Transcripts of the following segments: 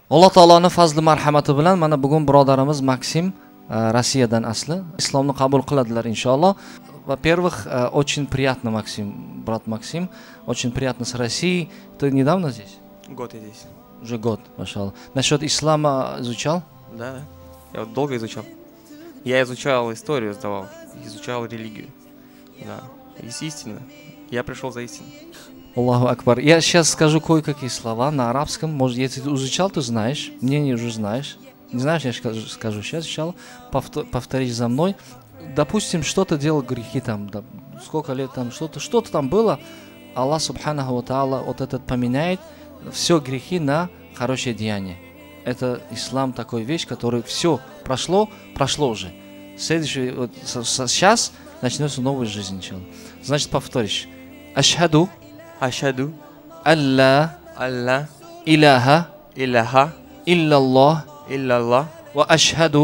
Alloh taoloning fazli marhamati bilan mana bugun birodarimiz Maksim Rossiyadan asli islomni qabul qiladilar inshaalloh. Во-первых, очень приятно, Максим, брат Максим, очень приятно с Россией. Ты недавно здесь? Год я здесь. Уже год, машаллах. Насчет ислама изучал? Да, я вот долго изучал. Я изучал историю, сдавал, изучал религию. Да, естественно, я пришел за истиной. Аллаху Акбар. Я сейчас скажу кое-какие слова на арабском. Может, если ты изучал, ты знаешь. Мнение уже знаешь. Не знаешь, я скажу сейчас. Сначала повторишь за мной. Допустим, что-то делал грехи там, да, сколько лет там, что-то там было. Аллах Субханаху ва Та'ала вот этот поменяет все грехи на хорошее деяние. Это ислам такой вещь, который все прошло уже. Следующий, вот, сейчас начнется новая жизнь. Значит, повторишь. Ашхаду. Ашхаду. Алла. Иляха. Иллаллах. Ва ашхаду.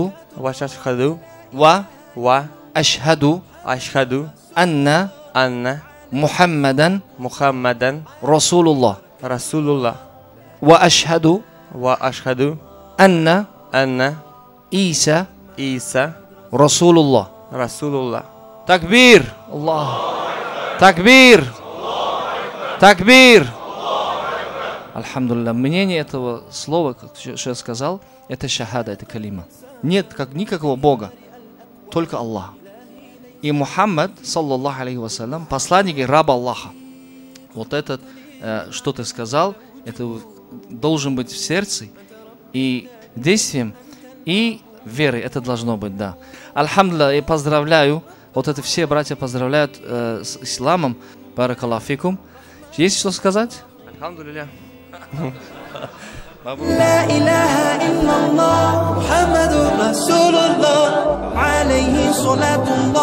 Ва ашхаду. Анна. Мухаммадан. Расулуллах. Ва ашхаду. Анна. Иса. Расулуллах. Такбир. Аллах. Такбир. Альхамдулилля. Мнение этого слова, как я сказал, это шахада, это калима. Нет никакого Бога, только Аллах. И Мухаммад, саллаллаху алейхи вассалям, посланник и раб Аллаха. Вот этот, что ты сказал, это должен быть в сердце и действием, и верой. Это должно быть, да. Альхамдулилля, я поздравляю, вот это все братья поздравляют с исламом. Баракаллаху фикум. Есть что сказать? Альхамдулилля. لا إله إلا الله محمد رسول الله عليه صلاة الله